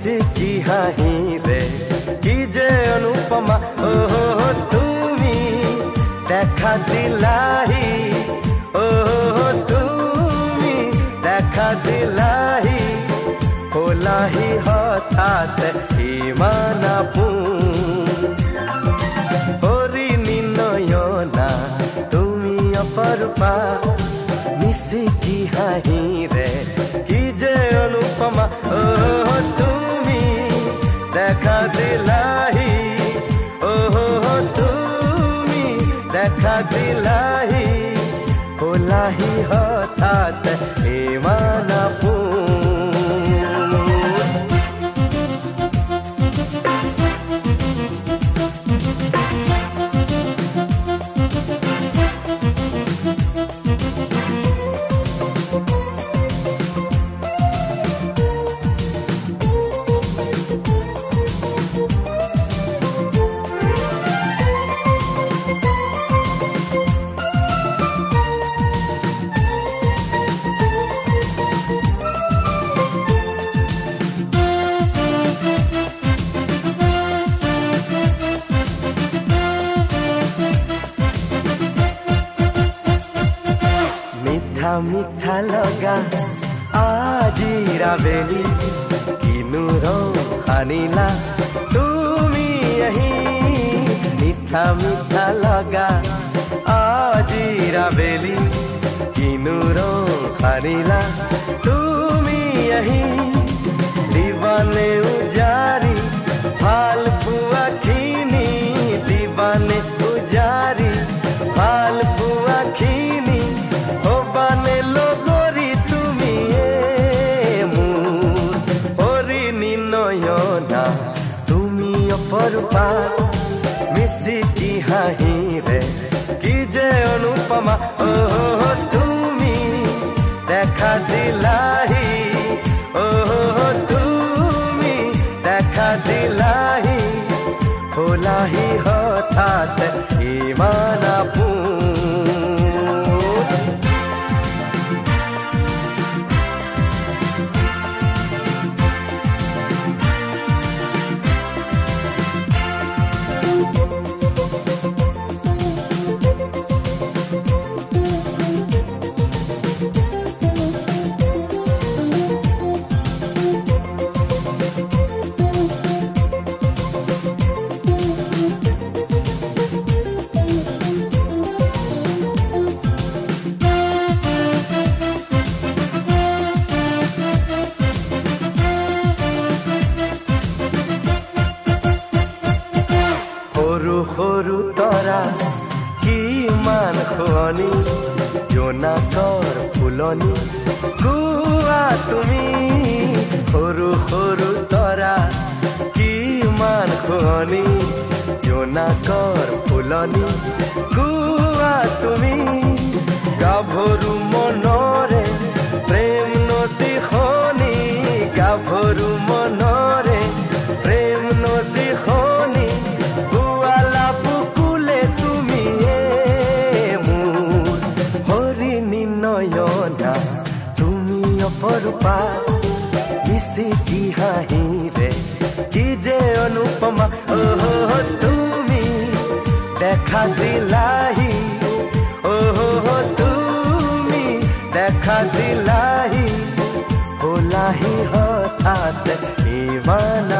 মিচিকি হাঁহিৰে কি যে অনুপমা তুমি দেখা দিলাহি তুমি দেখা দিলাহি ওলাহি হঠাৎ ইমান হৰিণী নয়না তুমি অপৰূপা মিচিকি হাঁহিৰে কি যে অনুপমা তুমি দেখা দিলাহি তুমি দেখা দিলাহি ওলাহি হঠাৎ ইমান মিঠা লগা আজিৰা বেলি কিনো ৰং সানিলা তুমি আহি মিঠা মিঠা লগা আজিৰা বেলি কিনো ৰং সানিলা তুমি আহি দিবানে উজাৰি ভাল পোৱাখিনি দিবানে উজাৰি ভাল পোৱাখিনি বানে লগৰী তুমি মোৰ হৰিণী নয়না তুমি অপৰূপা মিচিকি হাঁহিৰে কি যে অনুপমা তুমি দেখা দিলাহি তুমি দেখা দিলাহি ওলাহি হঠাৎ ইমান সৰু তৰা কিমান শুৱনি জোনাকৰ ফুলনি গোৱা তুমি সৰু সৰু তৰা কিমান শুৱনি জোনাকৰ ফুলনি গোৱা তুমি গাভৰু মনৰে প্ৰেম নদী খনি গাভৰু মনৰে প্ৰেম নদী খনি তুমি অপৰূপা মিচিকি হাঁহিৰে কি যে অনুপমা তুমি দেখা দিলাহি তুমি দেখা দিলাহি ওলাহি হঠাৎ ইমান